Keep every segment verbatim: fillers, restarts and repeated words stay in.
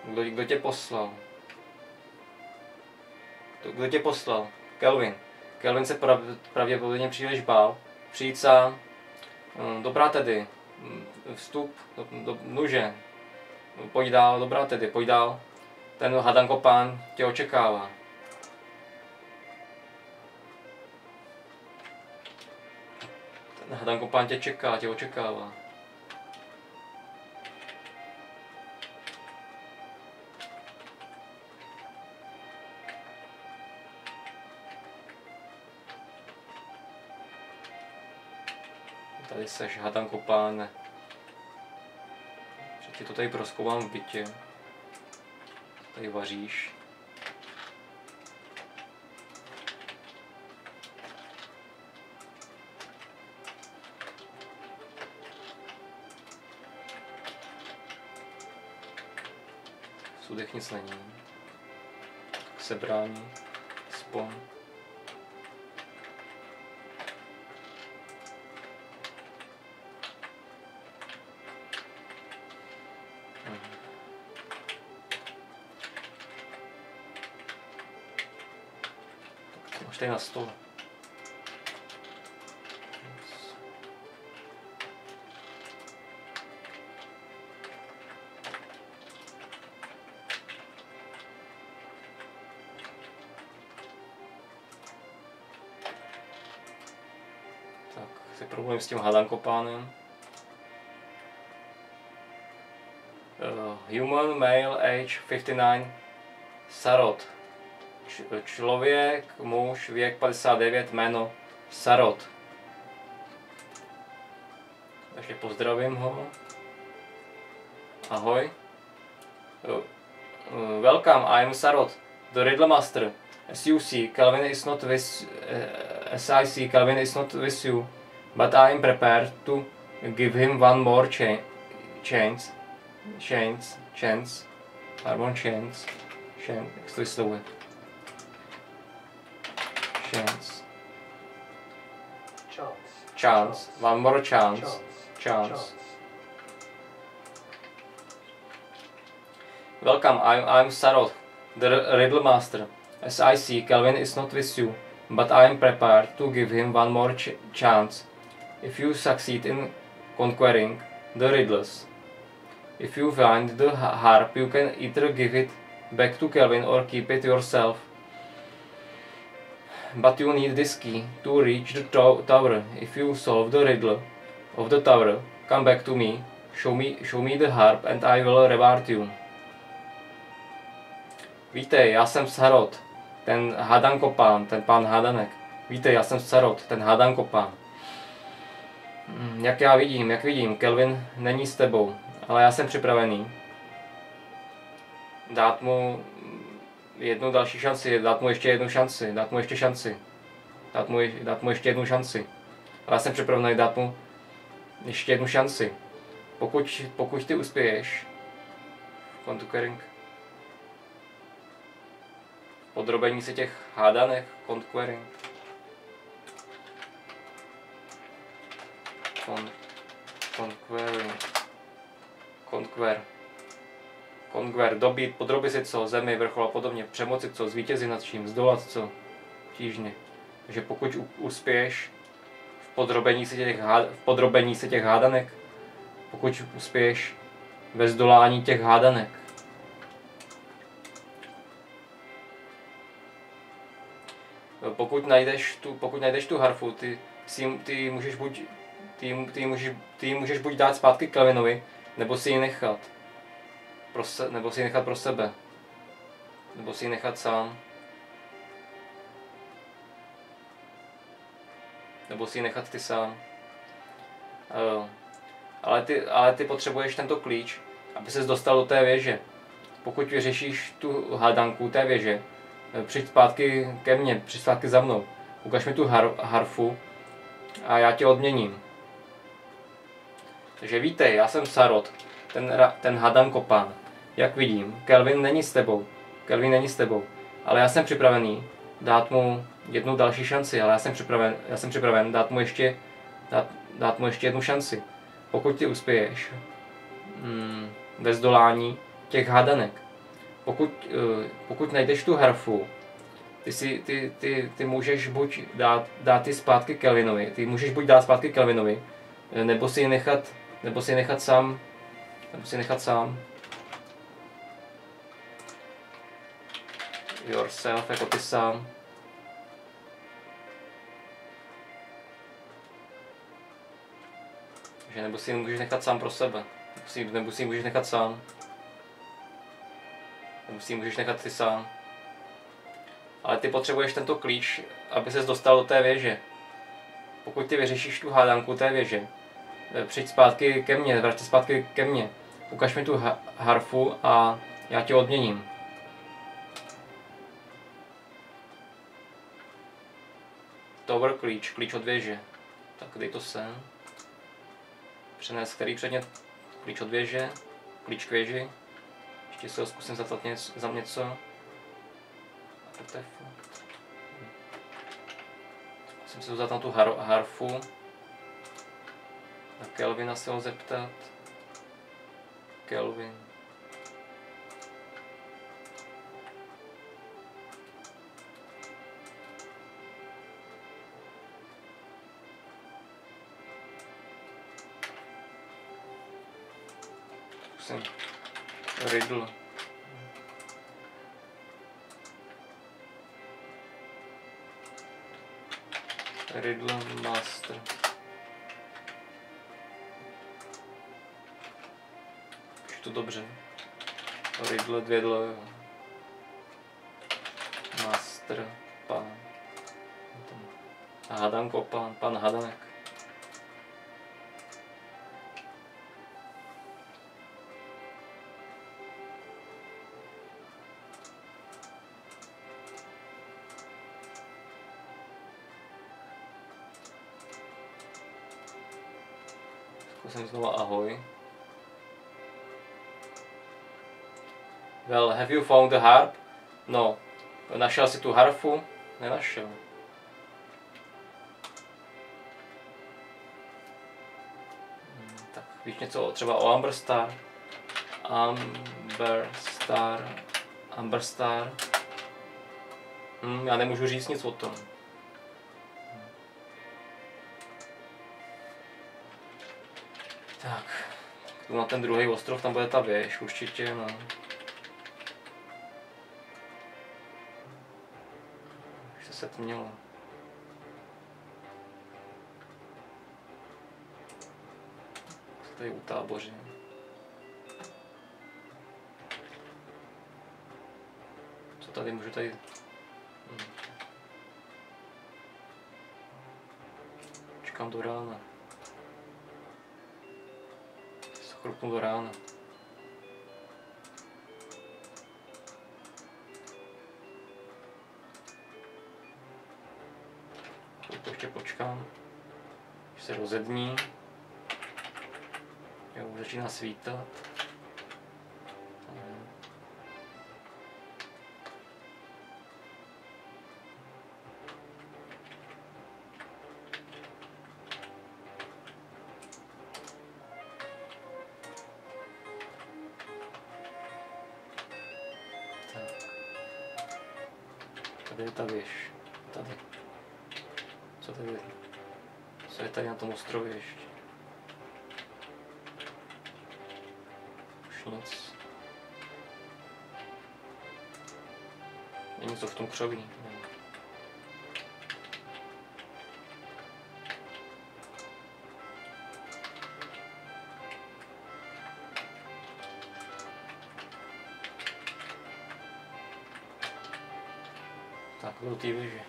Kdo, kdo tě poslal? Kdo tě poslal? Kelvin. Kelvin se prav, pravděpodobně příliš bál. Přijít sám. Dobrá tedy. Vstup do, do nuže. Pojď dál, dobrá tedy, pojď dál. Ten hadankopán tě očekává. Ten hadankopán tě čeká, tě očekává. Tady seš hadankopáne. Že ti to tady prozkoumám v bytě. Tady vaříš. V sudech nic není. Sebrání. Spon. Máš tady na stole. Tak, si problém s tím hadankopánem. Uh, human male age padesát devět Sarot. Člověk, muž, věk padesát devět, jméno Sarot. Takže pozdravím ho. Ahoj. Welcome, I am Sarot, the Riddle Master. As you see, Kelvin is not with uh, as I see, Kelvin is not with you, but I am prepared to give him one more cha chance. Chance, chance, one chance, chance, jak se to vyslovuje? Chance. Chance. Chance. One more chance. Chance. Chance. Welcome, I'm, I'm Sarot, the Riddle Master. As I see, Kelvin is not with you, but I am prepared to give him one more ch chance. If you succeed in conquering the riddles, if you find the harp, you can either give it back to Kelvin or keep it yourself. But you need this key to reach the to tower. If you solve the riddle of the tower, come back to me, show me, show me the harp and I will reward you. Vítej, já jsem Sarot, ten hadankopán, ten pán hadanek. Vítej, já jsem Sarot, ten hadankopán. Jak já vidím, jak vidím, Kelvin není s tebou, ale já jsem připravený dát mu jednu další šanci, dát mu ještě jednu šanci, dát mu ještě šanci, dát mu, dát mu ještě jednu šanci. Ale já jsem připravený dát mu ještě jednu šanci. Pokud, pokud ty uspěješ, conquering, podrobení se těch hádanek, conquering, Con, conquering, conquer, conquer, dobít, podrobit si co, zemi, vrchol a podobně, přemoci co, zvítězit nad čím, zdolat co, tížně. Takže pokud uspěješ v podrobení se těch, v podrobení se těch hádanek, pokud uspěješ ve zdolání těch hádanek, pokud najdeš tu, pokud najdeš tu harfu, ty, si, ty můžeš buď ty, ty, můžeš, ty můžeš buď dát zpátky Kelvinovi, nebo si ji nechat pro se, nebo si ji nechat pro sebe, nebo si ji nechat sám, nebo si ji nechat ty sám. Uh, ale, ty, ale ty potřebuješ tento klíč, aby ses dostal do té věže. Pokud vyřešíš tu hádanku té věže, přijď zpátky ke mně, přijď zpátky za mnou, ukaž mi tu har, harfu a já tě odměním. Takže vítej, já jsem Sarot, ten, ten hadankopán. Jak vidím, Kelvin není s tebou, Kelvin není s tebou, ale já jsem připravený dát mu jednu další šanci, ale já jsem připraven, já jsem připraven dát mu ještě, dát, dát mu ještě jednu šanci. Pokud ty uspěješ hmm, ve zdolání těch hádanek, pokud, pokud najdeš tu harfu, ty, si, ty, ty, ty můžeš buď dát, dát ty zpátky Kelvinovi, ty můžeš buď dát zpátky Kelvinovi, nebo si je nechat, nebo si je nechat sám, nebo si je nechat sám. Yourself, jako ty sám. Že nebo si ji můžeš nechat sám pro sebe, nebo si, nebo si ji můžeš nechat sám. Nebo si ji můžeš nechat ty sám. Ale ty potřebuješ tento klíč, aby ses dostal do té věže. Pokud ty vyřešíš tu hádanku té věže, přijď zpátky ke mně, vrať zpátky ke mně, ukaž mi tu ha harfu a já tě odměním. Tower klíč, klíč od věže. Tak dej to sem. Přenes který předmět? Klíč od věže, klíč k věži. Ještě se ho zkusím zaptat něco, za něco. To je fakt. Zkusím se vzat na tu har harfu. Na Kelvina se ho zeptat. Kelvin. Zkusím. Riddle. Riddle Master. Už to dobře. Riddle, dvědle. Master. Pán. Hadanko, pán. Pán Hadanek. Zkusím znovu ahoj. Well, have you found the harp? No. Našel jsi tu harfu? Nenašel. Hmm, tak víš něco třeba o Amber Star? Amber Star. Amber Star. Hmm, já nemůžu říct nic o tom. Tak, tu na ten druhý ostrov, tam bude ta věž, určitě, no. Už se setmělo. Se tady utábořím. Co tady můžu tady... Hm. Čekám do rána. Chrupnu do rána. Chvilku ještě počkám, že se rozední. Jo, už začíná svítat. Tady je ta věž. Tady. Co tady je? Co je tady na tom ostrově ještě? Už nic. Je něco v tom křoví. Ne. Tak, do té věže.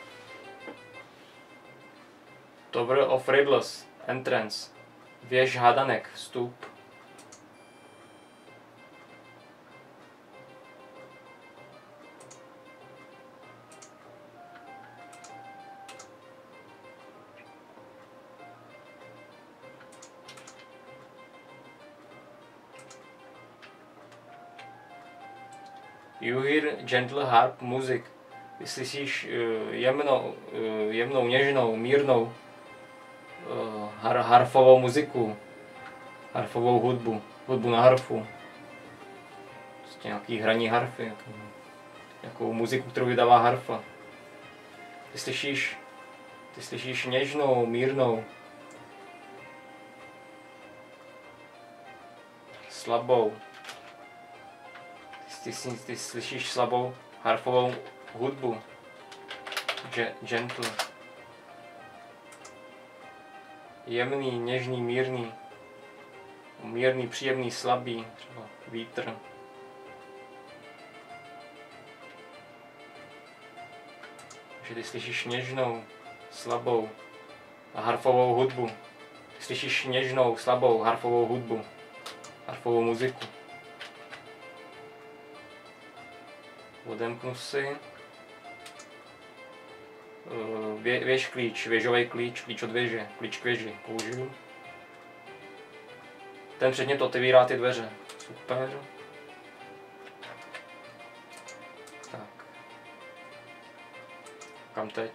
Tower of Riddles, entrance. Věž hádanek, vstup. You hear gentle harp music. Ty slyšíš uh, jemnou, uh, jemnou, něžnou, mírnou uh, har, harfovou muziku, harfovou hudbu, hudbu na harfu. Prostě nějaký hraní harfy, nějakou, nějakou muziku, kterou vydává harfa. Ty slyšíš, ty slyšíš něžnou, mírnou, slabou, ty, ty, ty slyšíš slabou harfovou hudbu, gentle, jemný, něžný, mírný, mírný, příjemný, slabý, třeba vítr. Takže ty slyšíš něžnou, slabou a harfovou hudbu. Ty slyšíš něžnou, slabou harfovou hudbu, harfovou muziku. Odemknu si. Vě, věž klíč, věžový klíč, klíč od věže, klíč k věži použiju. Ten předmět otevírá ty dveře. Super. Tak. Kam teď?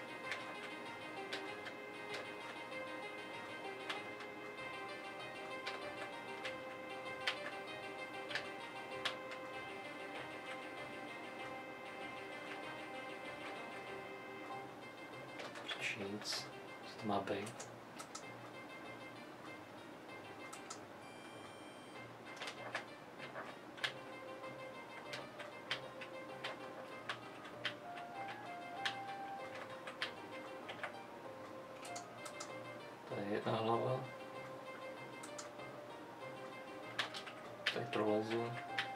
Nic. Co to má být? To je jedna hlava. Tady prolezu.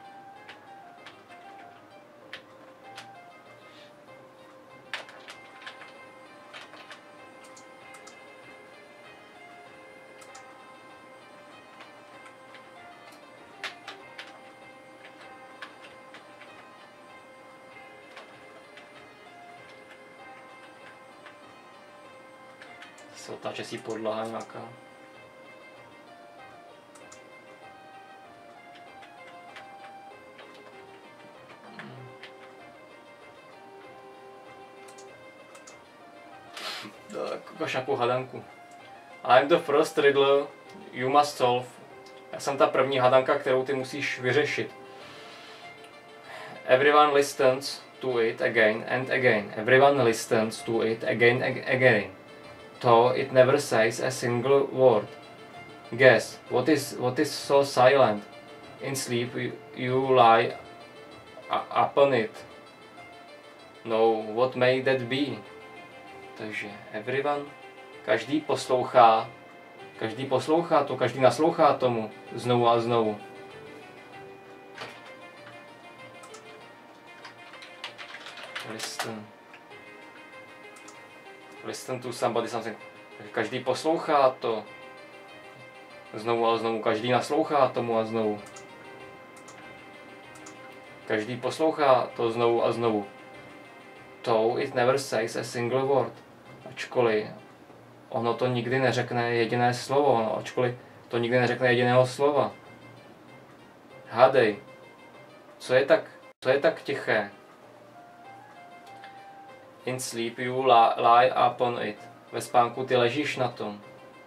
Se otáče si podlaha nějaká. Tak, ukáž nějakou hadanku. I'm the first riddle you must solve. Já jsem ta první hadanka, kterou ty musíš vyřešit. Everyone listens to it again and again. Everyone listens to it again and again. Though it never says a single word. Guess, what is, what is so silent? In sleep you, you lie upon it. No, what may that be? Takže everyone, každý poslouchá, každý poslouchá to, každý naslouchá tomu znovu a znovu. Listen. Listen to somebody something. Každý poslouchá to znovu a znovu, každý naslouchá tomu a znovu. Každý poslouchá to znovu a znovu. Though it never says a single word. Ačkoliv ono to nikdy neřekne jediné slovo, no, ačkoliv to nikdy neřekne jediného slova. Hádej, co je tak, co je tak tiché? In sleep you lie upon it. Ve spánku ty ležíš na tom.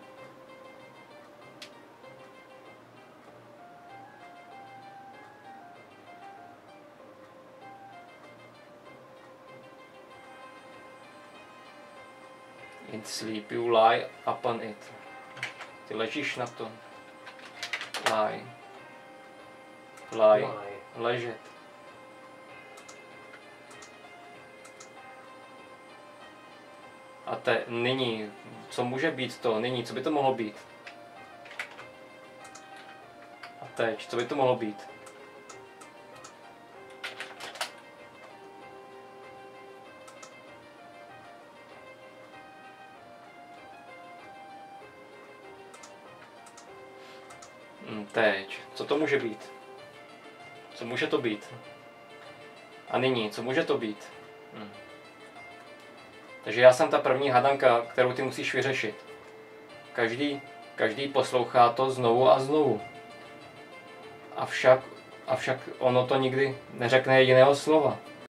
In sleep you lie upon it. Ty ležíš na tom. Lie. Lie. Ležet. A te, nyní, co může být to? Nyní, co by to mohlo být? A teď, co by to mohlo být? Hm, teď, co to může být? Co může to být? A nyní, co může to být? Hm. Takže já jsem ta první hadanka, kterou ty musíš vyřešit. Každý, každý poslouchá to znovu a znovu. Avšak, avšak ono to nikdy neřekne jediného slova.